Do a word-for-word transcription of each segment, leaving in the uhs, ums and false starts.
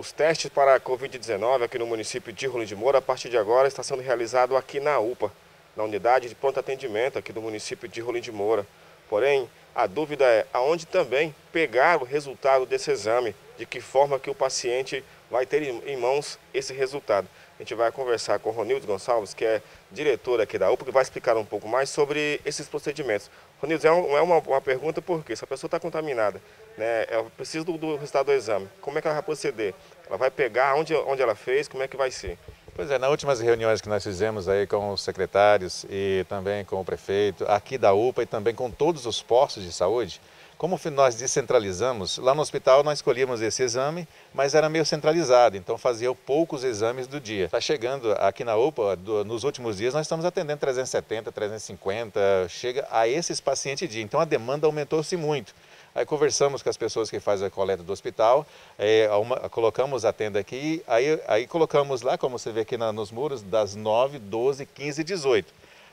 Os testes para a Covid dezenove aqui no município de Rolim de Moura, a partir de agora, está sendo realizado aqui na U P A, na unidade de pronto atendimento aqui do município de Rolim de Moura. Porém, a dúvida é aonde também pegar o resultado desse exame, de que forma que o paciente vai ter em mãos esse resultado. A gente vai conversar com o Ronildo Gonçalves, que é diretor aqui da U P A, que vai explicar um pouco mais sobre esses procedimentos. Ronildo, é, um, é uma, uma pergunta porque se a pessoa está contaminada, né, ela precisa do, do resultado do exame, como é que ela vai proceder? Ela vai pegar onde, onde ela fez, como é que vai ser? Pois é, nas últimas reuniões que nós fizemos aí com os secretários e também com o prefeito, aqui da U P A e também com todos os postos de saúde, como nós descentralizamos, lá no hospital nós escolhíamos esse exame, mas era meio centralizado, então fazia poucos exames do dia. Está chegando aqui na U P A, do, nos últimos dias nós estamos atendendo trezentos e setenta, trezentos e cinquenta, chega a esses pacientes dia, então a demanda aumentou-se muito. Aí conversamos com as pessoas que fazem a coleta do hospital, é, uma, colocamos a tenda aqui, aí, aí colocamos lá, como você vê aqui na, nos muros, das nove, doze, quinze e dezoito.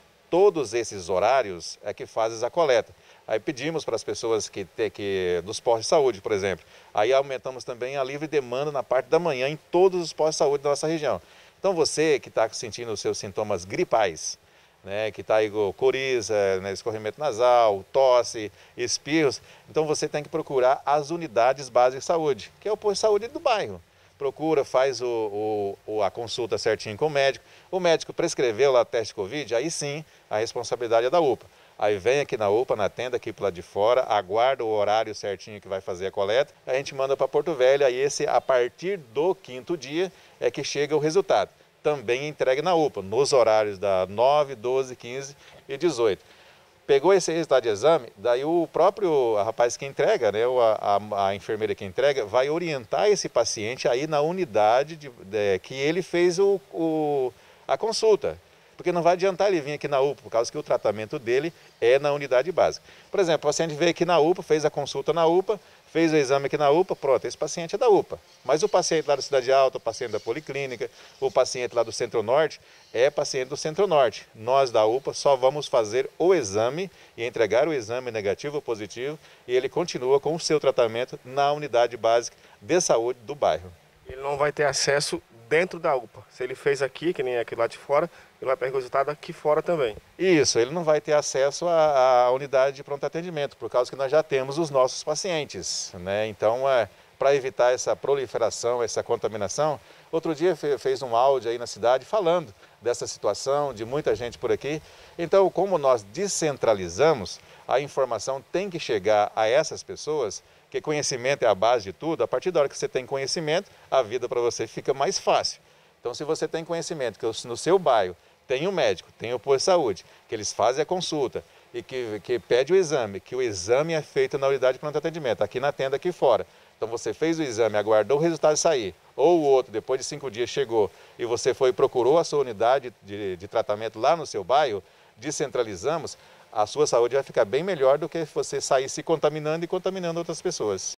Todos esses horários é que fazem a coleta. Aí pedimos para as pessoas que, que dos postos de saúde, por exemplo. Aí aumentamos também a livre demanda na parte da manhã em todos os postos de saúde da nossa região. Então você que está sentindo os seus sintomas gripais, né, que está aí com coriza, né, escorrimento nasal, tosse, espirros, então você tem que procurar as unidades básicas de saúde, que é o posto de saúde do bairro. Procura, faz o, o, a consulta certinho com o médico, o médico prescreveu lá o teste de Covid, aí sim a responsabilidade é da U P A. Aí vem aqui na U P A, na tenda aqui para lado de fora, aguarda o horário certinho que vai fazer a coleta, a gente manda para Porto Velho, aí esse, a partir do quinto dia é que chega o resultado. Também entregue na U P A, nos horários da nove, doze, quinze e dezoito. Pegou esse resultado de exame, daí o próprio rapaz que entrega, né, a, a, a enfermeira que entrega, vai orientar esse paciente aí na unidade de, de, que ele fez o, o, a consulta. Porque não vai adiantar ele vir aqui na U P A, por causa que o tratamento dele é na unidade básica. Por exemplo, o paciente veio aqui na U P A, fez a consulta na U P A, fez o exame aqui na U P A, pronto, esse paciente é da U P A. Mas o paciente lá da Cidade Alta, o paciente da Policlínica, o paciente lá do Centro-Norte, é paciente do Centro-Norte. Nós da U P A só vamos fazer o exame e entregar o exame negativo ou positivo e ele continua com o seu tratamento na unidade básica de saúde do bairro. Ele não vai ter acesso dentro da U P A. Se ele fez aqui, que nem aqui lá de fora, ele vai pegar o resultado aqui fora também. Isso, ele não vai ter acesso à, à unidade de pronto atendimento, por causa que nós já temos os nossos pacientes, né? Então, é, para evitar essa proliferação, essa contaminação, outro dia fez um áudio aí na cidade falando dessa situação, de muita gente por aqui. Então, como nós descentralizamos, a informação tem que chegar a essas pessoas, que conhecimento é a base de tudo. A partir da hora que você tem conhecimento, a vida para você fica mais fácil. Então, se você tem conhecimento que no seu bairro tem um médico, tem o posto de saúde, que eles fazem a consulta e que, que pede o exame, que o exame é feito na unidade de pronto atendimento, aqui na tenda aqui fora. Então você fez o exame, aguardou o resultado sair, ou o outro, depois de cinco dias chegou e você foi e procurou a sua unidade de, de tratamento lá no seu bairro, descentralizamos, a sua saúde vai ficar bem melhor do que você sair se contaminando e contaminando outras pessoas.